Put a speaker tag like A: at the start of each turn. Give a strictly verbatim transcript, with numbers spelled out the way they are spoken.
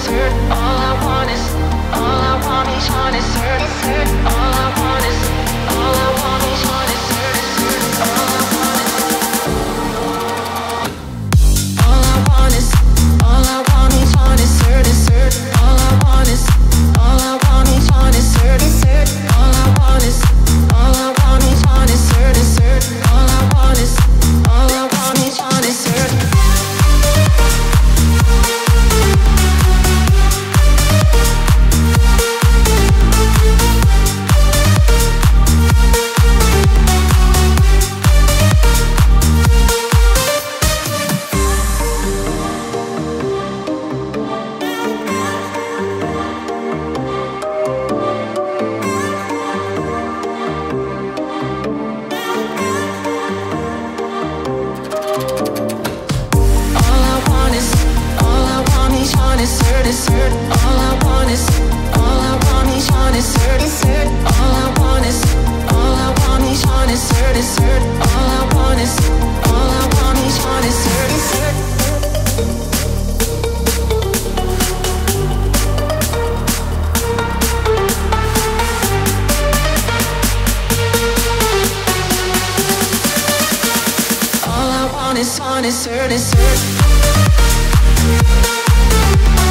A: dessert. All I want is, all I want is on dessert, dessert. All I want is, all I want is on dessert, dessert. All I want is, all I want is, all I want is on dessert, dessert. All I want is, all I want is on dessert, dessert. All I want is, all I want is on dessert, dessert. All I want is, all I want is on dessert. Dessert. All I want is, all I want is on dessert, dessert. All I want is, all I want is on dessert, dessert. All I want is, all I want is on dessert, dessert. All I want is on dessert, dessert.